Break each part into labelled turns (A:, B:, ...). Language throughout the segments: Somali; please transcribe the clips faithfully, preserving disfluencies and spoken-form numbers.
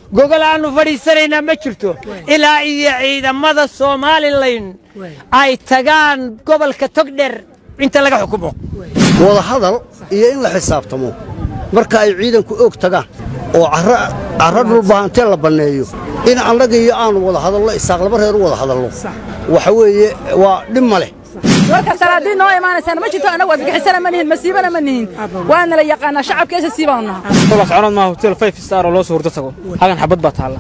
A: gogol aanu fadhiisanayna ma jirto ilaa iyo ciidamada Soomaaliland ay tagaan gobolka Togdheer inta laga xukumo
B: wada hadal iyo in la xisaabtamo marka ay ciidanku og tagaan oo carra carra dhul baahantay la baneeyo in annaga iyo aanu wada hadallo isaaq laba reer wada hadallo waxa weeye waa dhib male
C: marka salaadiin noo imaanaysan ma jirto anagu bixisana ma nihin masiibana ma nihin waana la yaqaan shacabka siibana
D: tobaas caroon ma hotel five star oo loo soo hurdo tago hagan xabad ba taala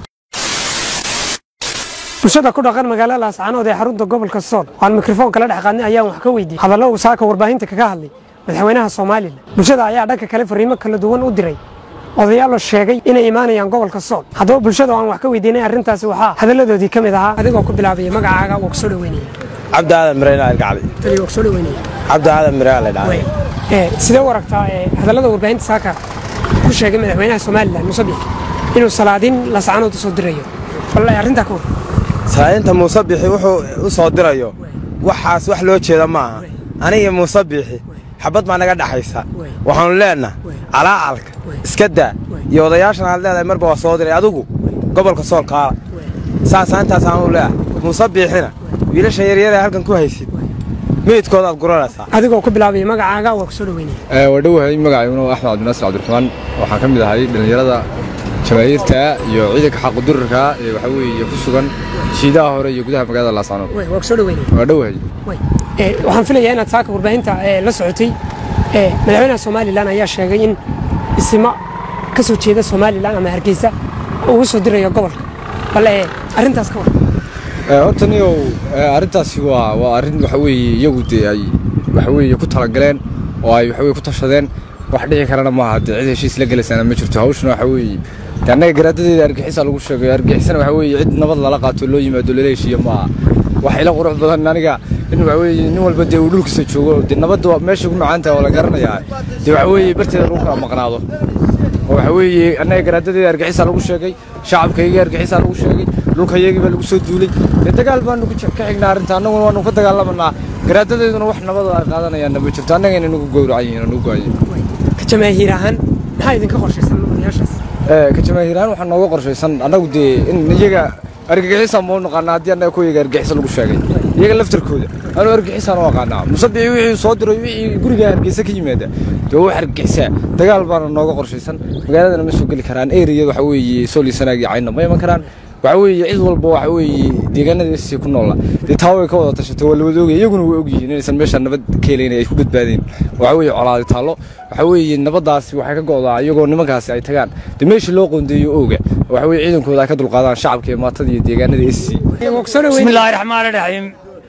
D: bulshada ku dhaqan magaalada Laascaanood ee xarunta gobolka Sool aan mikrofoon kala dhex qaadnay ayaan wax ka weydiiyay hadallo uu saaka warbaahinta kaga hadlay madaxweynaha Soomaaliland bulshada ayaa dhanka kale fariimo kala duwan u diray odayaal sheegay inay imaanayaan gobolka Sool haddaba bulshada aan wax ka weydiinay arrintaas waxa hadaladoodii kamid ahaa adigoo ku bilaabay magacaaga oo ku soo dhaweynay
E: عبد هذا مرينا القعبي
C: تلي وكسولي ويني
E: عبد هذا مرينا القعبي
C: إيه سيدا ورقتا هذا اللي هو بين ساكا كل شيء من مدحوينها سوماليلاند مصبيح إنه صلاadين Laascaanood u soo dirayo والله arrinta ku
E: صلاadinta musabixi wuxuu u soo dirayo waxaas wax loo jeeda ma aha aniga musabixi xabad ma naga dhaxaysa waxaan leenahay calaalka iska daa iyo odayaashan aad leedahay marba waa soo diray adigu gobolka Sool qaala saasaantaas aan u leeyahay musabixina wiilasha yaryar ee halkan ku haysid meedkooda aad guranaysaa
C: adigoo ku bilaabay magacaaga oo ku soo dhaweynay
F: ee wadawhay magacaygu waa Axmed Cabdinaasir Cabdiraxmaan waxaan ka mid ahay dhalinyarada jawaayirta iyo ciidanka xaq durarka ee waxa weeye ku sugan shiidaha hore iyo gudaha magaalada Laascaanood
C: way waa ku soo dhaweynay
F: wadawhay
C: way ee waxaan filayaa inaad saaka warbaahinta ee la socotay ee madaxweynaha Soomaaliland ayaa sheegay in isma ka soo jeeda Soomaaliland ama Hargeysa uu soo dirayo gobolka bal ee arrintaas ka war
F: hortaniyo arintaasi waa waa arin waxa weeye iyagu ay waxa weeye ku tala galeen oo ay waxa weeye ku tashadeen wax dhici karana ma aha cid heshiis la galeysana ma jirto hawshana waxa weeye anaga garaadadeeda argixisa lagu sheegay argixisana waxa weeye cid nabad la qaato loo yimaado leeleeshiyo ma wax ila qurux badan aniga in waxa weeye nin walba dee uu dhulkiisa joogo dee nabadda meesha ugu macaanta oo la garanayaa dee waxa weeye barteeda lagu kala maqnaado oo waxa weeye anaga garaadadeeda argixisa lagu sheegay shacabkayga argixisa lagu sheegay dhulkayagii baa lagu soo duulay dagaal baan ku ka xignaa arinta anagu waanu ka dagaalamanaa garaadadeeduna wax nabad ah qaadanayaan ma jirto anaga inuu gowracayeen inuu go'ay
C: ka jamaahiirahan maxay idinka qorshaysan odayaashaas
F: ee ka jamaahiirahan waxa nooga qorshaysan anagu dee in iyaga argagixisa ma noqonaa hadii anaga ku iyaga argagixisa lagu sheegay iyaga laftirkooda anu argagixisa oo qaanaa musabbici wixii soo diray wixii guriga argagixisa ka yimaada dee wax argagixisa dagaal baan nooga qorshaysan magaalada ma soo gali karaan area waxa weeye Soolisanagi cayna ma iman karaan waxa weeye cid walba waxa weeye deegaanadiisa ku nool ah taaway ka wada tashatay wala wadooga iyaguna way og yihiin inaysan meesha nabad ka helayeen ay ku badbaadeen waxa weeye colaad taalo waxa weeye nabadaasi waxay ka go'daa iyagoo nimankaasi ay tagaan meesha loo qoondeeyo ooga waxa weeye ciidankooda ay ka dulqaadaan shacabka iyo maatada iyo deegaanada S C
A: bismillaahir rahmaanir rahiim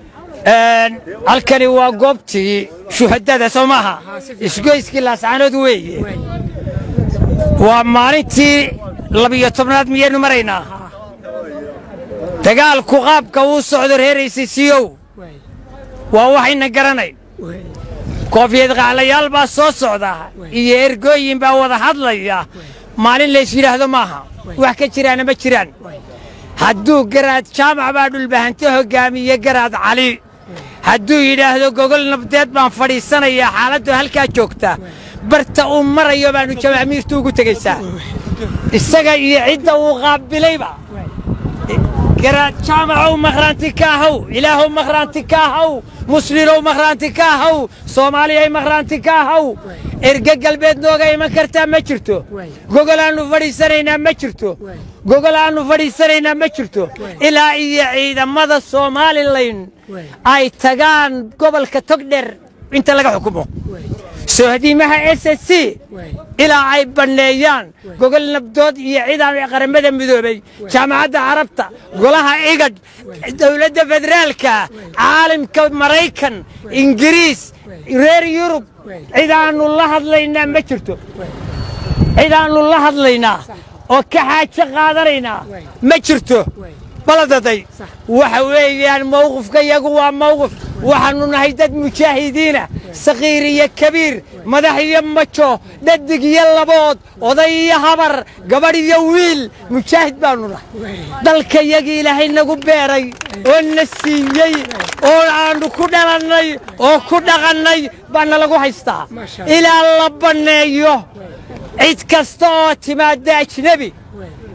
A: een halkani waa goobtii shuhadada Soomaha isgoyskii Laascaanood weeye waa maalintii laba iyo tobnaad miyaynu maraynaa dagaalku qaabka uu socdo reeraysiisiyow waa waxayna garanay koofiyad qaalayaal baa soo socda iyo ergooyin baa wada hadlaya maalin la yiraahdo maaha wax ka jiraan ma jiraan hadduu garaad jaamac baa dhulbahanta hogaamiye garaad cali hadduu yiraahdo gogol nabdeed baan fadhiisanayaa xaaladdu halka joogta barta uu marayo baanu jamaamiirtu ugu tagaysaa isaga iyo cidda uu qaabilayba garaad jaamac maqraanti ka haw ilaahu maqraanti ka haw muslimiin maqraanti ka haw Soomaaliya maqraanti ka haw erga galbeed nooga iman kartaa ma jirto gogol aanu fadhiisanayna ma jirto gogol aanu fadhiisanayna ma jirto ilaa iyo ciidamada Soomaaliland ay tagaan gobolka Togdheer inta laga xukumo سهديمها إس إس سي إلى أي بنيان جوجل نبض يعيدان قرمدا مذوبي جامعة عربتا قولها إيجاد دولة فدرالكا عالم كمريكان إنجليز غير يوروب إذا أن الله هذلينا مشرتو إذا أن الله هذلينا وكحاج قادرينا مشرتو بلدتي وحويان موقف كيقوا موقف وحنو نهيدد مشاهدين صغير كبير مدحي مچو ددق يلبود oday habar gabadh iyo wiil mujaahid baanu nahay dalka yaga ilaahay nagu beeray oo nasiiyay oo aanu ku dhalanay oo ku dhaqanay baan lagu haystaa ilaa la baneeyo cid kasta oo timaada ajnabi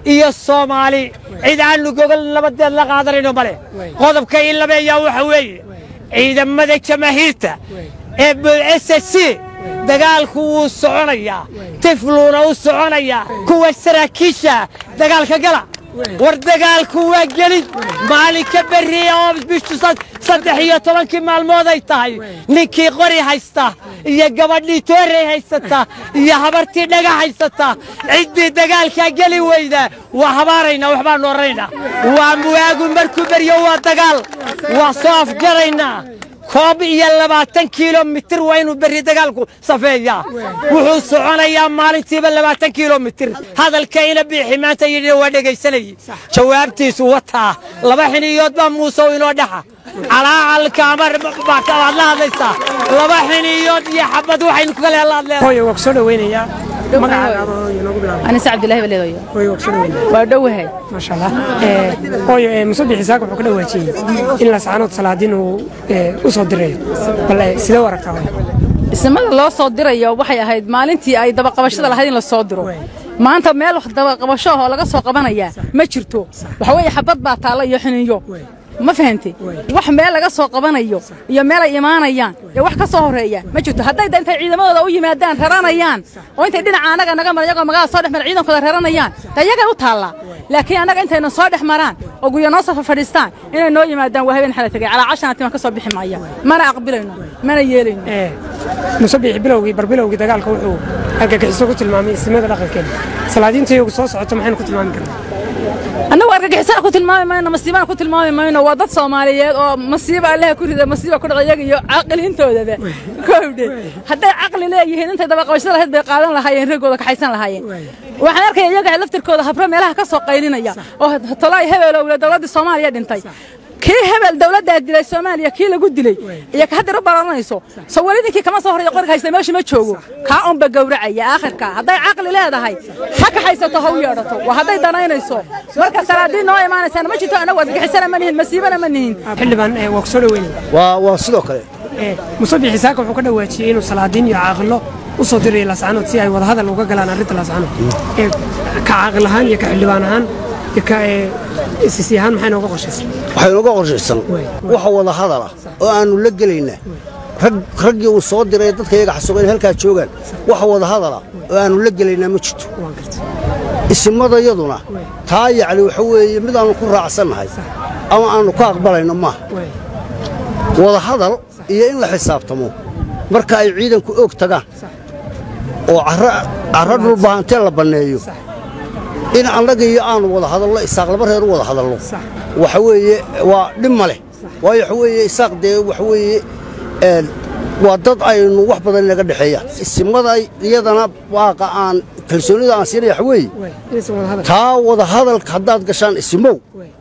A: iyo soomaali cid aanu gogol nabadeed la qaadanayno male qodobka in labeeyaa waxa weeye ciidamada jamaahiirta ee s c dagaalku wuu soconayaa tifluuna u soconayaa kuwa saraakiisha dagaalka gala war dagaalku waa gelid maalinka berriya oo bishu saddex iyo tobankii maalmood ay tahay ninkii qori haysta iyo gabadhii toorey haysata iyo habartii dhaga haysata ciddii dagaalkaa geli weyda waa habaaraynaa waxbaanu oranaynaa waa muwaagu markuu beryo waa dagaal waa soo afgaraynaa koob iyo labaatan kilomitir waa inuu berri dagaalku safeeyaa wuxuu soconayaa maalintiiba labaatan kilomitir hadalka ina biixi maanta yidhi waa dhegaysanayay jawaabtiisu wataa laba xiniyood baa muusow inoo dhaxa calaacalka amar baad la hadlaysaa laba xiniyood iyo xabad waxaynu kale la hadlaysaa
D: hooyo waa soo dhaweynayaa
G: أنا سعد الله بليغيو ودوهي
D: ما شاء الله هooyo musabix isaaq wuxuu ka dhawaajiyay in la saanood salaadin uu u soo diray bal sida wararka
G: ismada loo soo dirayo waxay ahayd maalintii ay daba qabashada lahayd in la soo diro maanta meel wax daba qabasho oo laga soo qabanaya ma jirto waxa weeye xabad baa taala iyo xiniyo ma fahantay wax meel laga soo qabanayo iyo meel ay imaanayaan ee wax ka soo horeeya ma jirto haday intay ciidamadooda u yimaadaan raranayaan oo intay dhinaca anaga naga marayo magaca soo dhaxmar ciidankooda raranayaan tayaga u taala laakiin anaga intayna soo dhaxmaraan oo guyo noo soo fadhiistaan inay noo yimaadaan waa habeen xala tagay cala cashan timan ka soo bixi maaya mana aqbalayno mana yeelayno
D: ee musabix bilowgii barbilowgii dagaalka wuxuu argagixiso ku tilmaamay ismada dhaqankeena salaadiinta iyagu soo socoto maxay ku tilmaami karnaa
G: أنا وارجع حسنا كنت الماء ما أنا مصيبة كنت الماء ما أنا وضد صوماليات أو مصيبة عليها كل هذا مصيبة كل غير عقل أنت وده كوبدي حتى عقل لا يهين أنت ده بقى وشترى هذا قاعدين لهاي رجولك حيسان لهاي وحنا كي يجي لفت الكود هبرم لها كسر قيلنا يا أو طلعي هبل ولا دولة الصومالية دنتي كي هبل دولة ده الصومالية كي لا جود لي يا كهذا رب الله يسوع صورني كي كمان صهر يقولك هاي ماشي ما تشوفه كأم بجورع يا آخر كا هذا عقل لا ده هاي حكى حيسته هو يرته وهذا دناين يسوع مركز سرادين نوع ما أنا ما جيت أنا وارجع حسنا منهن مسيبة أنا منهن
D: xildhibaan waqsolo weyn
B: waa waa sidoo kale
D: ee musabix isaaq wuxuu ka dhawaajiyay inuu salaadiin iyo caaqilo u soo diray la saanood si ay wada hadal uga galaan arrinta la saanood ee ka caaqil ahaan iyo ka xildhibaan ahaan iyo ka isisi ahaan maxay nooga qorshaysan
B: waxay nooga qorshaysan waxa wada hadal ah oo aanu la gelaynaa rag raggii uu soo diray dadka iyaga xasuuqeen halka joogan waxa wada hadal ah oo aanu la gelaynaa ma jirto ismada yaduna taa yacni waxa weeye mid aanu ku raacsanahay ama aanu ka aqbalayno ma wada hadal iyo in la xisaabtamo marka ay ciidanku og tagaan oo carra carra dhul baahantee la baneeyo in annaga iyo aanu wada hadallo isaaq laba reer wada hadallo waxa weeye waa dhib male waayo waxa weeye isaaq dee waxa weeye een waa dad aynu wax badan naga dhaxeeya ismada iyadana waaqa aan kalsoonida aan siinay waxa weeye taa wada hadalka haddaad gashaan ismow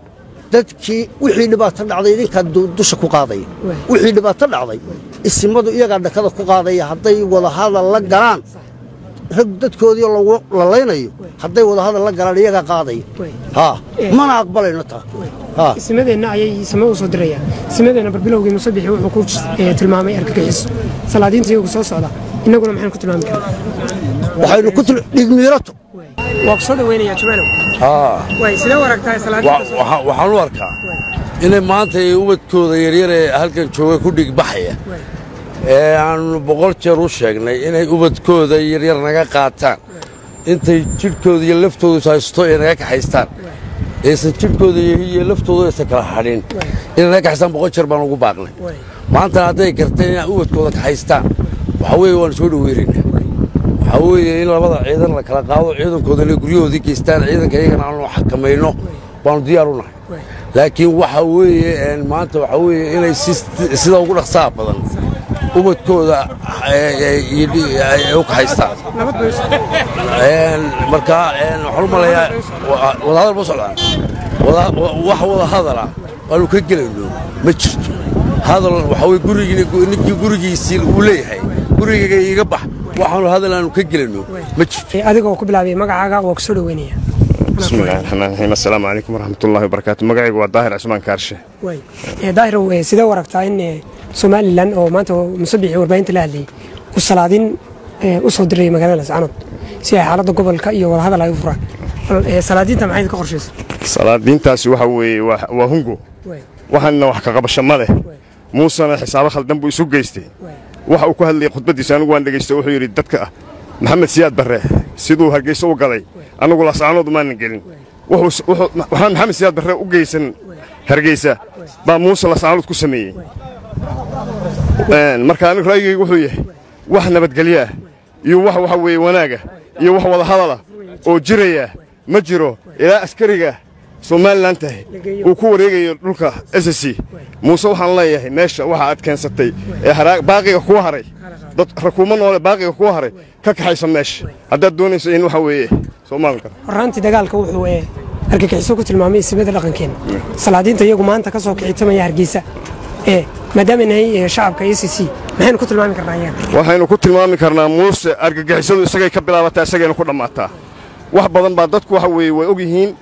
B: dadkii wixii dhibaato dhacday idinka dusha ku qaaday wixii dhibaato dhacday ismadu iyaga dhakada ku qaadaya haday wada hadal la galaan rag dadkoodii lagu laleynayo haday wada hadal la galaan iyaga qaaday ha mana aqbalayno taa ha
D: ismadeena ayay isma u soo dirayaan ismadeena barbilowgii musabix wuxuu ku tilmaamay argagixiso salaadiinta iyagu soo socda inaguna maxaan ku tilmaami karnaa
B: waxaynu ku dhigmiirato
D: waa soo dhaweynaya jumano
H: ha
D: way sida waragtaa salaadiinta
H: waxaan u arkaa inay maanta ay ubadkooda yaryar ee halkan jooga ku dhigbaxaya ee aanu boqol jeer u sheegnay inay ubadkooda yaryar naga qaataan intay jidhkooda iyo laftooda haysto ee naga kaxaystaan aysan jidhkooda iyo laftooda aysan kala hadhin inay naga kaxaystaan boqol jeer baan ugu baaqnay maantana hadday garteen inay ubadkooda kaxaystaan waxa weeye waan soo dhaweynaynaa waxa weeye in labada ciidan la kala qaado ciidankooda inay guryahoodii geystaan ciidanka iyagana aanu xakamayno baanu diyaar u nahay laakiin waxa weeye maanta waxa weeye inay sida ugu dhaqsaha badan ubadkooda u kaxaystaan marka waxaan u malayaa wadahadal ma socdaan wax wada hadala aanu ka gelayno ma jirto hadal waxa weye gurigii ninkii gurigiisii uu leeyahay gurigayga iga bax waxaanu hadal aanu ka gelayno ma jirto
D: adigoo ku bilaabay magacaaga waa ku soo dhaweynaya
I: بسم الله الرحمن الرحيم السلام عليكم ورحمة الله وبركاته مقعي والظاهر عثمان كارشة
D: واي ظاهر سيدا ورقتا إن سومالي لان أو مانتو مسبحي وربعين تلاهلي والصلاة دين أصدري مقالة لسعنات سيها حالة قبل كأي وهذا لا يفرق salaadiinta maxay ka qorshaysan
I: salaadiintaasi waxa weeye waa hungo waxaana wax ka qabasho ma leh muusana xisaabo khaldan buu isu geystay waxa uu ku hadlay khudbadiisa anigu waan dhageystay wuxuu yiri dadka maxamed siyaad barre siduu hargeysa u galay anigu la saanood ma gelin wuxuu waxaan maxamed siyaad barre u geysan hargeysa baa muuse la saanood ku sameeyay marka anigu raayigaygu wuxuu yahay wax nabadgelyo iyo wax waxa weeye wanaaga iyo wax wada hadala oo jiraya ma jiro ilaa askariga Somaliland tahay uu ku wareegayo dhulka S S C muuse waxaan leeyahay meesha waxa aad keensatay ee baaqiga ku haray dad rakuuman oo baaqiga ku haray ka kaxaysan meesha haddaad doonayso in waxa weeye Soomaaliland
D: horaantii dagaalka wuxuu ee argagixisoo ku tilmaamay ismada dhaqankeena salaadiinta iyagu maanta ka soo kicitamaya hargeysa ee maadaama inay shacabka S S C maxaynu ku tilmaami karnaa iyaga
I: waxaynu ku tilmaami karnaa muuse argagixisadu isagay ka bilaabataa isagayna ku dhamaataa wax badan baa dadku waxa weeye way og yihiin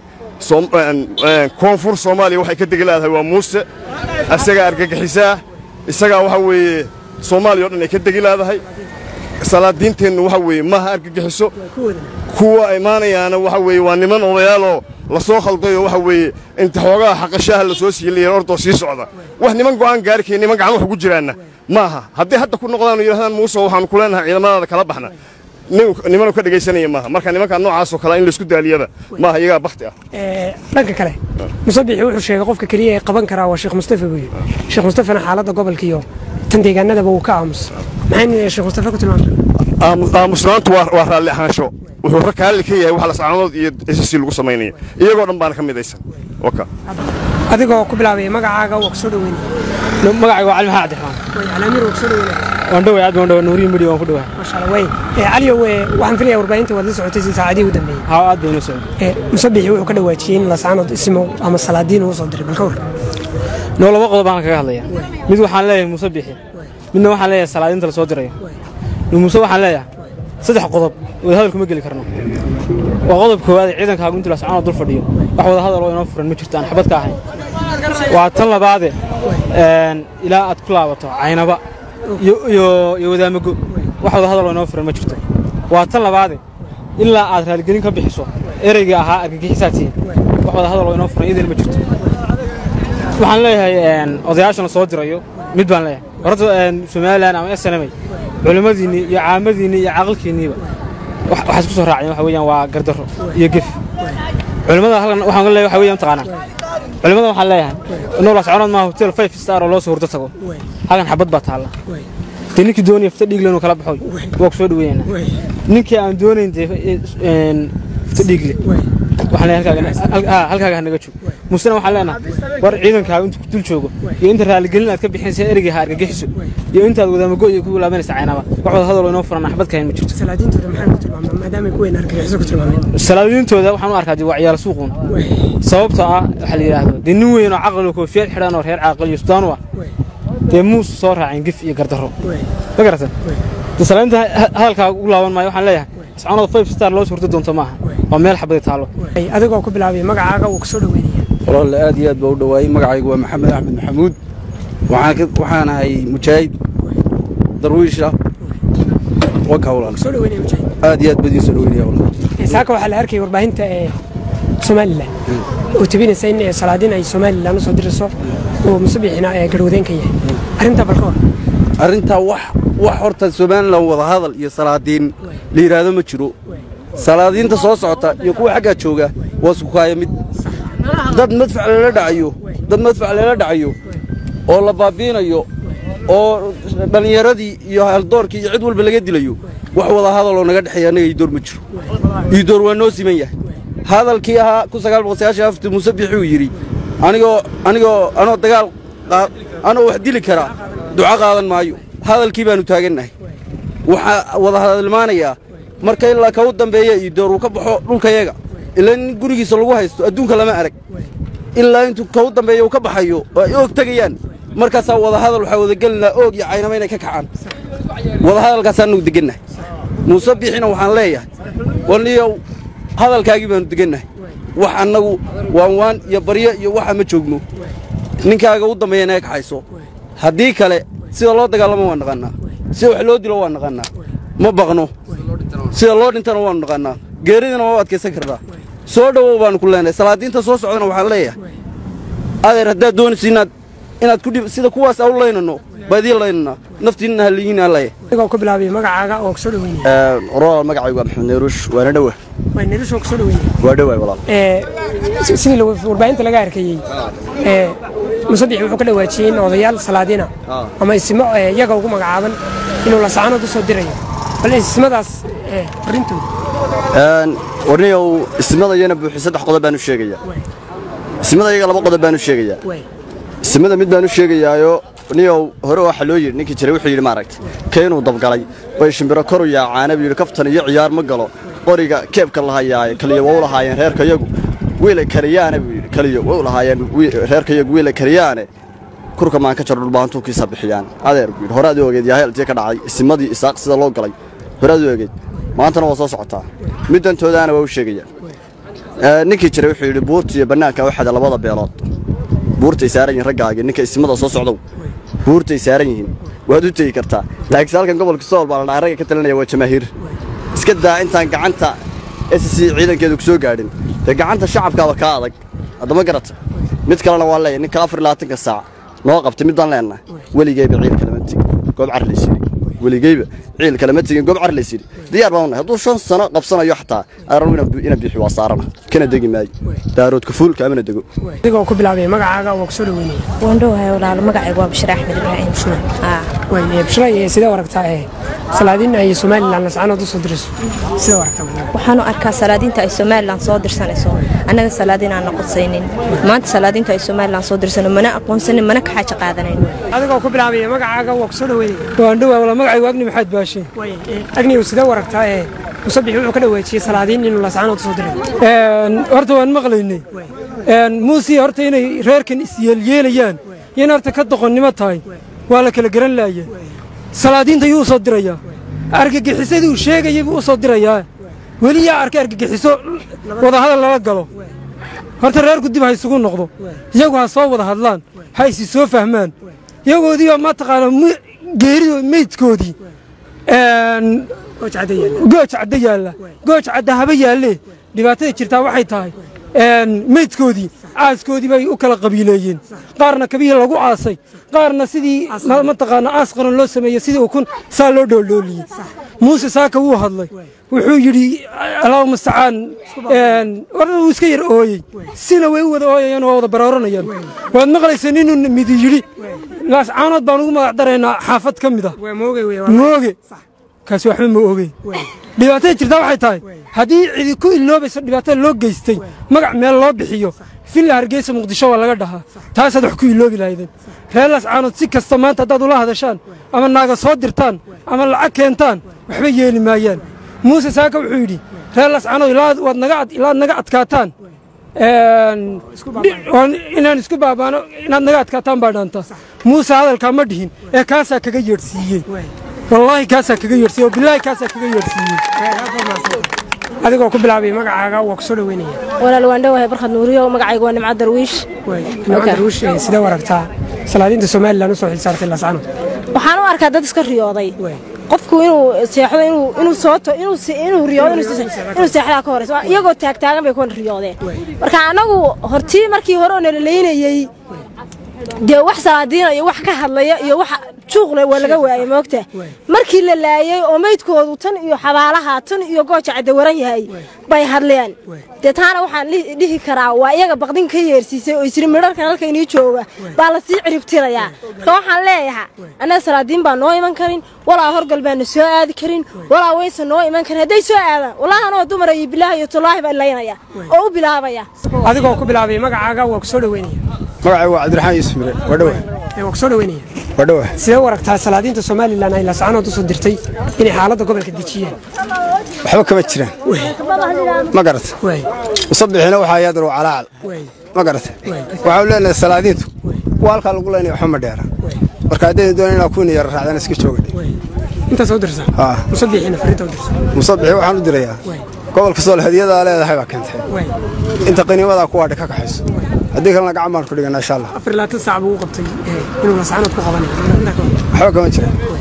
I: koonfur Soomaaliya waxay ka degilaadahay waa muuse asaga argagixisaa isaga waxa weeye Soomaaliya oo dhan ay ka degilaadahay salaadiinteenu waxa weeye ma argagixiso kuwa imaanayana waxa weeye waa niman odayaalo la soo khaldayo waxa weeye inta xoogaa xaqashaha la soo siiyay ordo sii socda wax niman go'aan gaarkay niman gacan wax ugu jiraana maaha haddii hadda ku noqdaan yiraahdaan muuse waxaan ku leenahay ciidamada kala baxna niman ka dhageysanaya maaha marka nimanka noocaas oo kale in la isku daaliyada maaha iyaga baxti ah
D: ee dhanka kale musabixi wuxuu sheegay qofka kaliya ee qaban kara waa Sheekh Mustafa Buuyi Sheekh Mustafa xaaladda gobolka iyo tan deegaanada uu ka aamus maxay Sheekh Mustafa ku tilmaamay
I: aamusnaantu waa raalli ahaansho wuxuu rakaali ka yahay wax la saacanood iyo S S C lagu sameeyay iyagoo dhan baan ka midaysan waka
D: adigoo ku bilaabay magacaaga oo soo dhaweyn
J: magacayga Cali Maxamed Axmed
D: way calaamir oo soo dhaweyn
J: waan dhawaay aad baan dhawaay nuuri midii waan ku dhawaay
D: ma sha Allah way ee Cali waxaan filayaa warbaahinta wada socotay saacadii u dambeeyay
J: ha aad baan u socday
D: ee musabixi wuxuu ka dhawaajiyay la saacanood ismo ama salaadiin uu soo diray balka war
J: noo laba qodob baan kaga hadlayaa mid waxaan leeyahay musabixi midna waxaan leeyahay salaadiinta la soo diray muuse waxaan leeyahay saddex qodob wada hadal kuma gali karno waa qodob koowaad ciidankaagu inta la saacanood dul fadhiyo wax wada hadal oo inoo furan ma jirtaan xabad ka ahayn waa tan labaad ee ilaa aad ku laabato caynaba iyo iyo wadaamago wax wada hadal oo inoo furan ma jirto waa tan labaad ilaa aad raaligelin ka bixiso ereyga ahaa argagixisaadii wax wada hadal oo inoo furan idin ma jirto waxaan leeyahay odayaashan soo dirayo mid baan leeyahay horta Somaliland ama S N M culimadiini iyo caamadiini iyo aqalkiiniba waxa isku soo raaceen waxa weeyaan waa gardaro iyo gif culimada halkan waxaan leeyahay waxa weeyaan taqaana culimada waxaan leeyahay inuu la soconaad ma hotel five star oo loo soo hurdo tago halkan xabad baa taala ninkii doonay fta dhiig leenu kala baxoy waa soo dhaweeyna ninkii aan doonayn een fta dhiig le waxaan leeyahay halkaaga naga joog musana waxaan leenahay war ciidankaaga inta ku dul joogo iyo inta raaligelin aad ka bixinaysa ereyga argagixiso iyo inta aad wadaamago iyo ku laabanaysa caynaba wax wada hadal oo inoo furan xabad ka ma jirto
D: salaadiintooda maxay ku tilmaameen maadaama ay ku weyn argagixiso ku tilmaameen
J: salaadiintooda waxaan u arkaa dib wacyaal suuqun sababta ah waxa la yiraahdo din nin weyn oo aqal ku fiil xidhan oo reer aqal iyo Suudaan waa de muus soo raacin gif iyo gardaro ma garatan salaadiinta hadalkaaga u laaban maayo waxaan leeyahay saacanood five star loo soo hurdo doonto maaha waa meel xabad taalo
D: adigoo ku bilaabay magacaaga uu ka soo dhaweeyay
K: والله aad iyo aad baa u dhawaayay magacaygu waa Maxamed Axmed Maxamuud waxaan waxaan ahay mujaahid darwiisha waka walaal
D: soo dhaweeyay mujaahid
K: aad iyo aad baa soo dhaweeyay walaal
D: saaka waxa la arkay warbaahinta ee Soomaaliland oo tabinaysa in salaadiin ay Soomaaliland soo dirayso oo musabixina ay garwadeen ka yahay arinta balkoor
K: arinta wax wax horta Soomaaliland wada hadal iyo salaadiin la yiraahdo ma jiro salaadiinta soo socota iyo kuwa xagga jooga waa isku kaaya mid dad madfac la dhacayo dad madfac la dhacayo oo la baabiinayo oo dhalinyaradii iyo haldoorkii iyo cid walba laga dilayo wax wada hadal oo naga dhaxeeya anaga idoor ma jiro idoor waa noo siman yahay hadalkii ahaa ku sagaal boqol sagaashan afar musabixi uu yiri anigoo anigoo anoo dagaal anoo wax dili kara duca qaadan maayo hadalkii baanu taaganahay waxa wada hadalmaanaya marka ilaa ka u dambeeya idoor uu ka baxo dhulkayaga ilaa gurigiisa lagu haysto adduunka lama arag ilaa intuu ka u dambeeyo ka baxayo ay og tagayaan markaas wada hadal waxa wada galnaa og iyo caynama inay ka kacaan wada hadalkaas aanu degannahay musabixina waxaan leeyahay waliyo hadalkaagi baanu degannahay wax annagu waan waan iyo bariyo iyo waxa ma joogno ninkaaga u dambeeyana ka hayso haddii kale sida loo dagaalamo waan naqanaa sida wax loo dilo waan naqanaa ma baqno sida loo dhintana waan naqanaa geeridina waa adkaysan kartaa soo dhawow baan ku leenahay salaadiinta soo socdana waxaan leeyahay adeer haddaad doonaysa inaad inaad ku sida kuwaas aw leynano badii leynana naftiina haliina lay
D: adiga ku bilaabay magacaaga oo soo dhaweynay
K: ee roo magacaygu waa maxamed neerush waana dhawa
D: waa neerush oo soo dhaweynay
K: waa dhawa walaal
D: ee sidii loo warbaahinta laga arkayay ee musadix wuxuu ka dhawaajiyay odayaal salaadina ama ismo iyaga ugu magacaaban inuu la saanad u soo dirayo bal ismadaas ee farintooda
K: een warniyow ismada yana buuxi saddex qodob baan u sheegayaa ismada iyaga laba qodob baan u sheegayaa ismada mid baan u sheegayaayo niyow hore waxa loo yiri ninkii jiray wuxuu yiri ma aragtay keenuu dabgalay way shimbiro kor u yaacaan buu yiri kaftan iyo ciyaar ma galo qoriga keebka la hayaay kaliya waa u lahaayeen reerka iyagu wiilay kariyaan buu yiri kaliya waa u lahaayeen reerka iyagu wiilay kariyaan kurka maan ka jaro dhulbaantu kiisa bixiyaan adeer buu yiri hore aad ogeed yahay haltii ka dhacay ismadii isaaq sida loo galay hore aad ogeed maantana waa soo socotaa midantoodaana waa u sheegaya ee ninkii jiray wuxuu yiri buurta iyo banaanka waxa labada beelood buurtay saaran yihiin raggaaga ninka ismada soo socdo buurtay saaran yihiin waad u tagi kartaa laakiin halkan gobolka Sool baa la ragga ka talinaya waa jamaahiir iska daa intaan gacanta S C ciidankeedu ku soo gaadhin ee gacanta shacabka waa ka adag adama garata mid kalena waa leeyahay ninka afar iyo labaatan saac noo qabtay midaan leenahay waligeyba ciil kala mantig goob carleysay waligeyba ciil kala mantig goob carleysay diyaar baan hadduu shan sano qabsanayo xataa aragna ina bixi waa saarana kana degi maay daarood ka fuul kaamina dego
D: adiga ku bilaabay magacaaga oo soo dhaweynay
L: wando hay walaal magacaygu waa Bashir Axmed Ibrahim
D: ah way Bashir ay sida waragtaa ee salaadiin ay Soomaaliland la saanad u soo dirayso sida waragtaa
L: waxaan u arkaa salaadiinta ay Soomaaliland soo dirsanayso anaga salaadiin aan noqosaynin maanta salaadiinta ay Soomaaliland soo dirsanayso mana aqoonsanin mana ka xaaj qaadanayno
D: adiga ku bilaabay magacaaga oo soo dhaweynay
C: wando wala magacaygu Agni Maxamed Baashi
D: way Agni sida waragtaa ee musadix wuxuu ka dhawaajiyay salaadiin inuu la saanad u soo diray
C: een horta waan maqlaynay een muusi horta inay reerkan is yeelayaan in horta ka doqonnimo tahay waa la kala garan laayay salaadiinta yuu soo diraya argagixisadii uu sheegayay buu soo diraya wali yaa arkay argagixiso wada hadal la galo horta reerku dib ha isugu noqdo iyagu ha soo wada hadlaan ha isi soo fahmaan iyagoodii ma taqaana geerido meedkoodii een gooch cadda yaala gooch cadda haba yaalee dhibaatada jirtaa waxay tahay een meedkoodii aaskoodii bay u kala qabiileeyeen qaarna kabiil lagu aasay qaarna sidii ma taqaana aas qaran loo sameeyay sidii uu kun saa loo dhooldooliyay muuse saaka wuu hadlay wuxuu yiri Allahu musta'an een warna iska yar ooyay sina way wada ooyayaan oo wada barooranayaan waad maqlaysan inuu mid yiri laas caanood baan ugu magac dareynaa xaafad kamid ah mooge kaas wax ma oogay dhibaatada jirta waxay tahay hadii cidi ku iloobayso dhibaatada loo geystay magac meel loo bixiyo filla Hargeysa Muqdisho waa laga dhahaa taas wax ku iloobi lahaydeen reelas caanood si kasta maanta dad ula hadashaan ama naaga soo dirtaan ama lacag keentaan waxba yeeli maayaan muuse saaka wuxuu yiri reelas caanood ilaa wad naga ilaa naga adkaataan een inaan isku baabaano inaad naga adkaataan baa dhaanta muuse hadalka ma dhihin ee kaasa kaga yeersiiyay والله كاسا كغا يرسي وبالله كاسا كغا يرسي
D: adiga ku bilaabay magacaaga oo ku soo dhaweynaya
L: walaal waan dhawahay barxad nuuriyo magacaygu waa Nimcad Darwiish
D: way Nimcad Darwiish sida waragtaa salaadiinta Soomaaliland soo xilsaartay la saano
L: waxaan u arkaa dad iska riyooday qofku inuu seexdo inuu inuu sooto inuu inuu riyoodo inuu seexda ka horeyso iyagoo taag taagan bay ku riyoodeen marka anagu hortii markii hore oo leeynayay de wax salaadiin iyo wax ka hadlaya iyo wax juuqlay waa laga waayay moogta markii la laayay oo meydkoodu tan iyo xabaalaha tan iyo gooja cad waran yahay bay hadleen de taana waxaan dhihi karaa waa iyaga baqdin ka yeersiisay oo isri midharkan halka inii jooga baa la sii ciribtiraya ka waxaan leeyahay ana salaadiin baa noo iman karin walaa horgal baan soo aadi karin walaa waysa noo iman karin haday soo aadaan wallahi anoo dumar ay bilaahi iyo tallaahi baa leeynaya oo u bilaabaya
D: adiga ku bilaabay magacaaga oo ku soo dhaweynaya
M: magacaygu waa Cabdiraxmaan Ismire wadhawa
D: ee ku soo dhaweynaya
M: wadhawa
D: sida waragtaa salaadiinta Soomaaliland ay la saanood u soo dirtay inay xaaladda gobolka dejiyeen
M: waxba kama jiraan ma garata way usabixina waxa ay yadro calaal way ma garata waxa uu leenahay salaadiintu waa halka lagu leenahay waxa ma dheera marka hadii doonayna ku yar raacdan iska joogay
D: inta soo dirsan ah usabixina fariinta u dirsan
M: usabixi waxaan u dirayaa gobolka Sool hadiyada leedahay baa keentay way inta qaniimada ku waadh ka kaxayso hadii kalena gacan baan ku dhiganaa insha Allah
D: afar iyo labaatan saac buu qabtay inuu la saanood ku qabanayo
M: waxba kama jiraan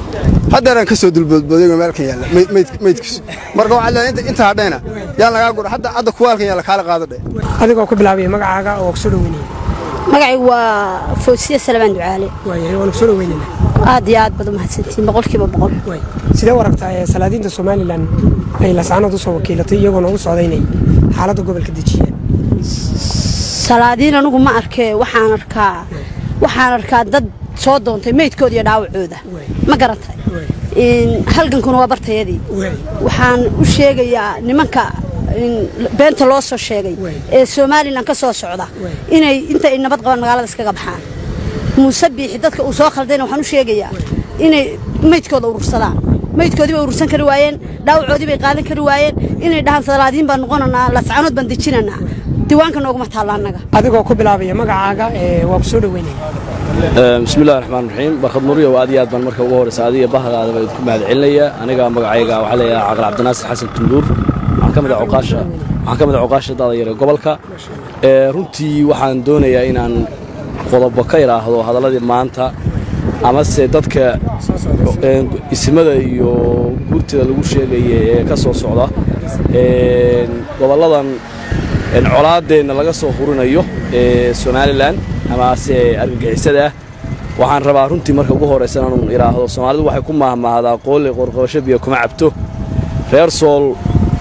M: haddana ka soo dulboodbooday meelkan yaala meyd meydkiis marka waxa la inta hadheena yaa laga guro hadda hadda kuwaalkan yaala kala qaado dhay
D: adigoo ku bilaabay magacaaga oo soo dhaweynay
N: magacaygu waa Foosiya Salmaan Ducaale
D: waayay waan soo dhaweynay
N: aad iyo aad badan mahadsantiin boqolkiiba boqol
D: sidee waragtaa salaadiinta Soomaaliland ay la saanad u soo wakiilatay iyagoo nagu socdaynay xaaladda gobolka Dejiye
N: salaadiin anigu ma arkay waxaan arkaa waxaan arkaa dad soo doontay meydkood iyo dhaawacooda ma garantay in halgankuna waa bartayadii waxaan u sheegayaa nimanka beenta loo soo sheegay ee Soomaaliland ka soo socda inay inta ay nabad qabaan magaalada iskaga baxaan Muuse Biixi dadka uu soo khaldayna waxaan u sheegayaa inay meydkooda urursadaan meydkoodii bay urursan kari waayeen dhaawacoodii bay qaadan kari waayeen inay dhahan salaadiin baan noqonanaa la saanood baan dejinanaa diiwaanka nooguma taala anaga
D: adigoo ku bilaabay magacaaga ee waa soo dhaweynay
O: bismillaahir rahmaanir rahiim barkad nuriyo aad iyo aad baan marka ugu horeysa adiga bahadaada bay ku mahad celinaya aniga magacayga waxa la yiraahdaa Aqal Cabdinaasir Xasan Tunduur waxaan kamid ah Oqaasha waxaan kamid ah Oqaasha dada yar gobolka ee runtii waxaan doonayaa inaan qodobo ka yiraahdo hadaladii maanta ama se dadka ismada iyo gurtida lagu sheegay ee ka soo socda ee goboladan in colaadeena laga soo hurinayo ee Soomaaliland ama se argagixisada waxaan rabaa runtii marka ugu horeysan inaan iraahdo Soomaalidu waxay ku maahmaahdaa qoole qorqorasho biyo kuma cabto reer Sool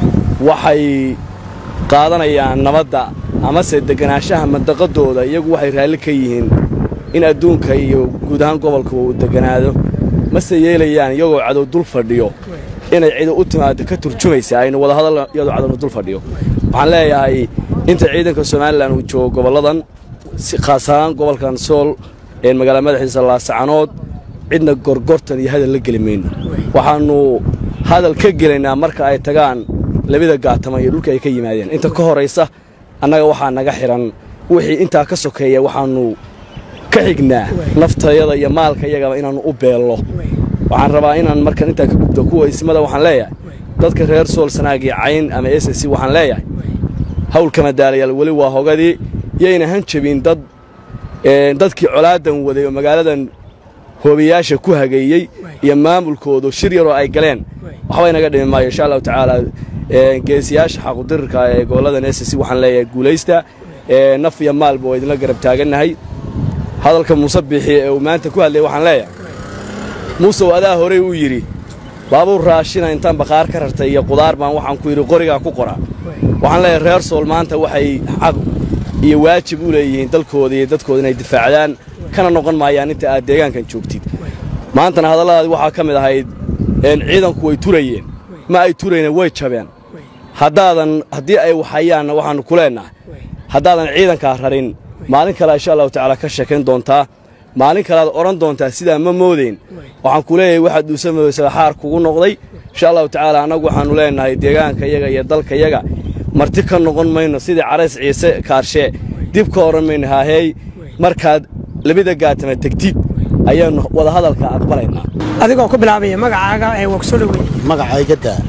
O: waxay qaadanayaan nabadda ama se deganaanshaha mandaqadooda iyagu waxay raali ka yihiin in adduunka iyo guud ahaan gobolka uu deganaado ma se yeelayaan iyagoo cadow dul fadhiyo inay ciidan u timaado ka turjumaysa ayna wada hadal iyadoo cadow dul fadhiyo waxaan leeyahay inta ciidanka Soomaaliland uu joogo goboladan si khaasan gobolkan Sool ee magaalada madaxdiisa Laascaanood cidna gorgortan iyo hadal la gelimayno waxaanu hadal ka gelaynaa marka ay tagaan labada gaatama iyo dhulka ay ka yimaadeen inta ka horeysa annaga waxaa naga xiran wixii inta ka sokeeya waxaanu ka xignaa naftayada iyo maalka iyaga inaanu u beelo waxaan rabaa inaan markan inta ka gudbo kuwa ismada waxaan leeyahay dadka reer Sool Sanaagi Cayn ama S S C waxaan leeyahay hawl kama daalayaal wali waa hogadii yayna han jabin dad ee dadkii colaadan waday oo magaaladan hoobiyaasha ku hageeyay iyo maamulkooda shir yar oo ay galeen waxba inaga dhimi maayo insha Allah tacaala ee geesiyaasha xaq u dirka ee gooladan S S C waxaan leeyahay guuleysta ee naf iyo maalba oo idin la garab taaganahay hadalka Muuse Biixi ee uu maanta ku hadlay waxaan leeyahay Muuse wadaa hore uu yiri baabuur raashina intaan baqaar ka rartay iyo qudaar baan waxaan ku yiri qoriga ku qora waxaan leeyahay reer Sool maanta waxay xaq iyo waajib u leeyihiin dalkooda iyo dadkooda inay difaacdaan kana noqon maayaan inta aad deegaankan joogtid maanta hadalladii waxa ka mid ahayd in ciidanku way turayeen ma ay turayeen way jabeen hadaadan hadii ay waxayaan waxaan ku leenahay hadaadan ciidanka rarin maalin kale insha Allah tacaala ka sheekayn doontaa maalin kale aad oran doontaa sida ma moodeen waxaan ku leeyahay waxa duusamaysa xaar kugu noqday insha Allah tacaala anagu waxaan leenahay deegaanka iyaga iyo dalka iyaga marti ka noqon mayno sidii Carays Ciise Kaarshe dib ka oran mayno haay markaad labada gaatama tagtid ayaan wada hadalka aqbalaynaa
D: adigoo ku bilaabay magacaaga ee waa soo dhaweey
P: magacayga daa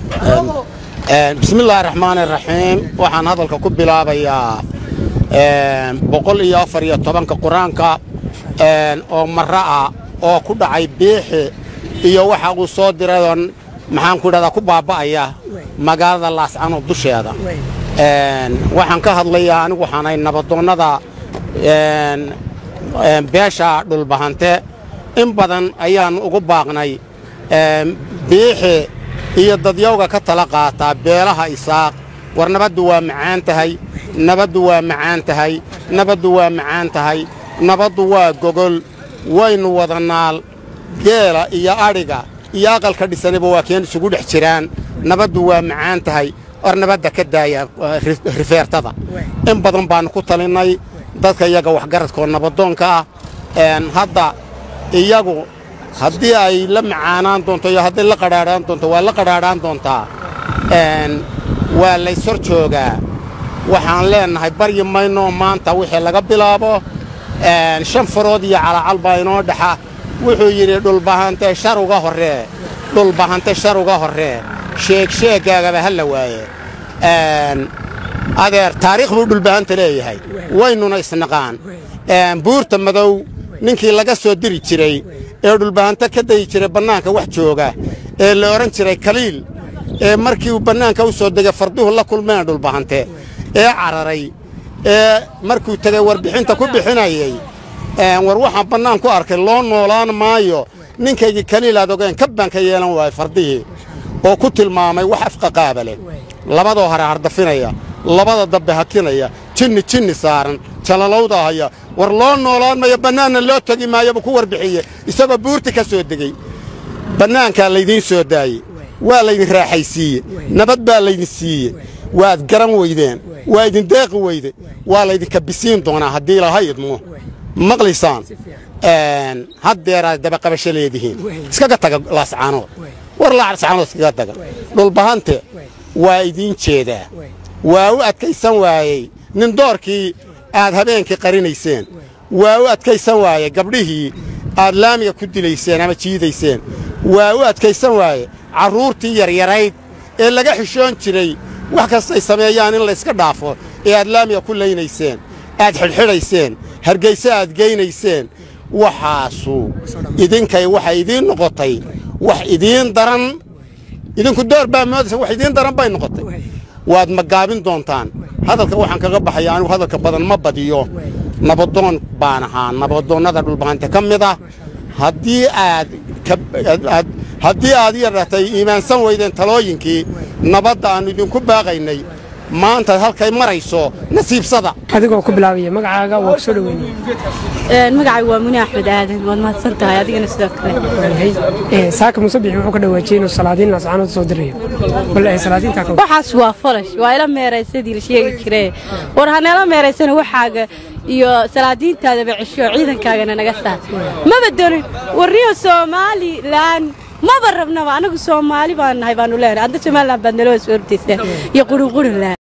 P: een bismillaahir rahmaanir rahiim waxaan hadalka ku bilaabayaa een boqol iyo afar iyo toban ka quraanka een oo maraa oo ku dhacay Biixi iyo waxa uu soo diray maxaan ku dhadaa ku baaba'aya magaalada Laascaanood dusheeda een waxaan ka hadlayaa anigu waxaan ay nabadoonnada een een beesha dhulbahante in badan ayaan ugu baaqnay een Biixi iyo dadyowga ka tala qaata beelaha Isaaq war nabadu waa macaan tahay nabadu waa macaan tahay nabadu waa macaan tahay nabadu waa gogol waynu wadanaal geela iyo ariga iyo aqalka dhisanayba waa keen isugu dhex jiraan nabadu waa macaan tahay or nabada ka daaya rifeertada in badan baan ku talinay dadka iyaga wax garadkoo nabadoonka ah een hadda iyagu haddii ay la macaanaan doonto iyo haddii la qadhaadhaan doonto waa la qadhaadhaan doontaa een waa la sor joogaa waxaan leenahay baryi mayno maanta wixii laga bilaabo een shan farood iyo calacal baa inoo dhaxa wuxuu yidhi dhulbahante shar uga horree dhulbahante shar uga horree sheeg sheegaagaba ha la waaye een adeer taariikh buu dhulbahanta leeyahay waynuna isnaqaan een buurta madow ninkii laga soo diri jiray ee dhulbahanta ka dayi jiray bannaanka wax jooga ee la odhan jiray kaliil ee markii uu bannaanka u soo degay farduhu la kulmeen dhulbahante ee cararay ee markuu tegay warbixinta ku bixinayay war waxaan bannaan ku arkay loo noolaan maayo ninkaygii kaliil aad ogeen ka baan ka yeelan waayay fardihii oo ku tilmaamay wax afqaqaaba leh labadoo hore hardafinaya labada dabbe hakinaya jinni jinni saaran jalalowda haya war loo noolaan maayo bannaanna loo tegi maayoba ku warbixiyey isagoo buurti ka soo degey bannaankaa laydiin soo daayey waa laydin raaxaysiiye nabad baa laydin siiye waad garan weydeen waa idin deeqi weyde waa laydinka bisiin doonaa haddii ilaahay idmo maqlaysaan haddeeraad dabaqabasho leedihiin iskaga taga laascaanood war laascaanood iskaga taga dhulbahante waa idiin jeedaa waa u adkaysan waayey nin doorkii aad habeenkii qarinayseen waa u adkaysan waayey gabdhihii aad laamiga ku dilayseen ama jiidayseen waa u adkaysan waaye carruurtii yaryarayd ee laga xishoon jiray wax kastay sameeyaan in layska dhaafo ee aad laamiga ku laynayseen aad xidhxidhayseen hargayse aad geynayseen waxaasu idinkay waxay idiin noqotay wax idiin daran idinku door baa moodaysa wax idiin daran bay noqotay waad magaabin doontaan hadalka waxaan kaga baxaya anigu hadalka badan ma badiyo nabadoon baan ahaa nabadoonnada dhulbahante ka mid ah haddii aad haddii aad yaratay iimaansan weydeen talooyinkii nabadda aannu idinku baaqaynay maanta halkay marayso nasiibsada
D: adigoo ku bilaabaya magacaaga waa ku soo dhaweynaya
N: magacay waa Muni Axmed Aadan waad mahadsan tahay adigana sidoo
D: kale saaka musabix wuxuu ka dhawaajiyay inuu salaadiin laascaanood soo dirayo wallahi salaadiinta ka
N: waxaas waa falash waa ila meeraysadii la sheegi jiray war hanala meeraysana waxaaga iyo salaadiintaada bacisho ciidankaagana naga saar ma badalin wariyo Soomaaliland ما بربنا anagu Soomaali baan nahay baanu leenahay hadda Soomaaliland baad naloo soo hortaysaa iyo qurun qurun